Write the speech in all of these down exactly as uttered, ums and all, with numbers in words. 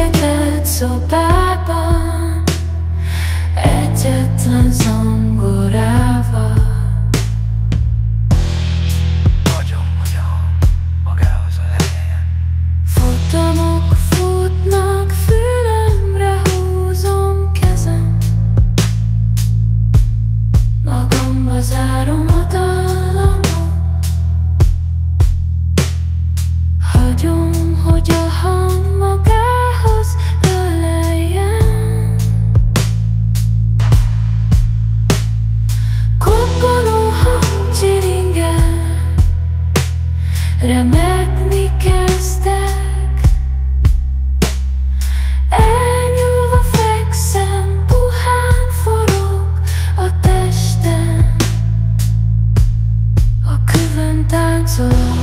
Sötétett szobában egyetlen zongorával hagyom, hogy a magához öleljen. Futamok futnak, fülemre húzom kezem, magamba zárom a dallamot. Hagyom, hogy a hang magához öleljen. Koppanó hang csiringel, remegni kezdek. Elnyúlva fekszem, puhán forog a testem, a kövön táncolok.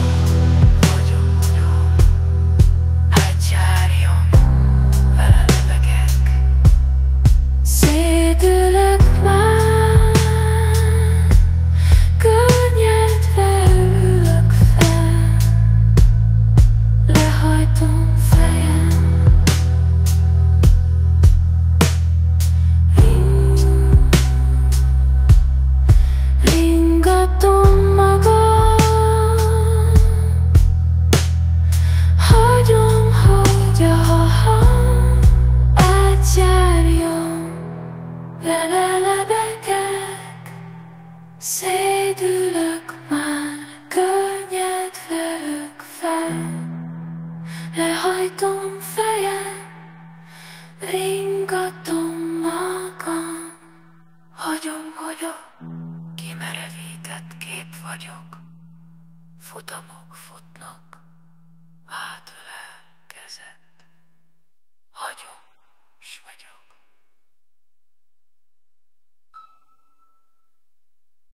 Szédülök már, könnyedve ülök fel, lehajtom fejem. Ring, ringatom magam, hagyom, hogy a hang átjárjon. Lelebegek, szédülök már, könnyedve ülök fel, lehajtom fejem, ringatom magam. Hagyom, hogy a kimerevített kép vagyok, futamok futnak át